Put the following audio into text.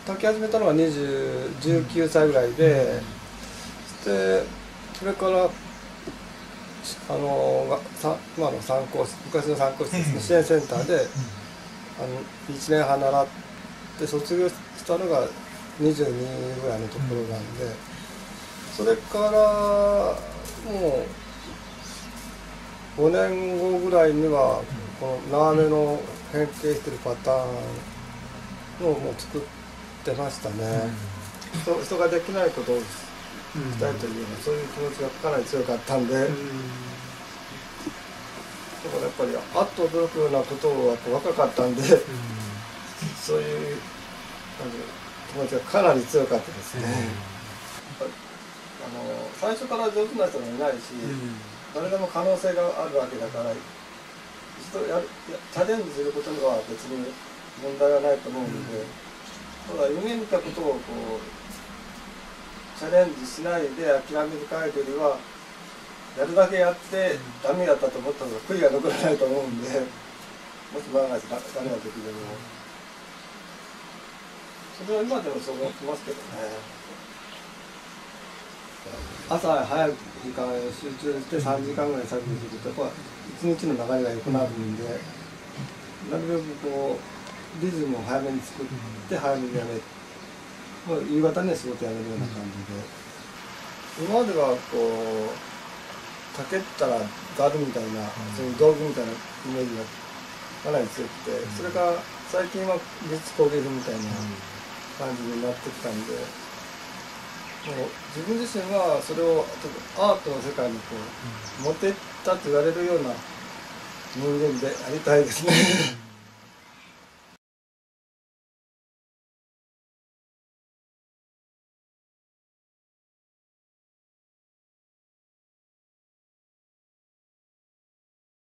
書き始めたのが19歳ぐらいで、それから今の参考室、昔の参考室ですね、支援センターで1年半習って卒業したのが22ぐらいのところなんで、それからもう5年後ぐらいにはこの縄目の変形してるパターンをもう作ってましたね。人ができないことをしたいというような、そういう気持ちがかなり強かったんで、だからやっぱりあっと驚くようなことを若かったんで、そういう気持ちがかなり強かったですね。最初から上手な人がいないし、誰でも可能性があるわけだから、一度チャレンジすることには別に問題はないと思うので、ただ夢見たことをチャレンジしないで諦める限りは、やるだけやってダメだったと思ったのが悔いが残らないと思うんで、もし万が一ダメな時でも、それは今でもそう思ってますけどね。朝早い時間集中して3時間ぐらい作業すると、やっぱ一日の流れが良くなるんで、なるべくリズムを早めに作って早めにやめる。夕方には仕事やめるような感じで、今までは竹ったらガルみたいな、そういう道具みたいなイメージがかなり強くて、それが最近は美術工芸品みたいな感じになってきたんで、もう自分自身はそれをアートの世界に持っていったと言われるような人間でありたいですね。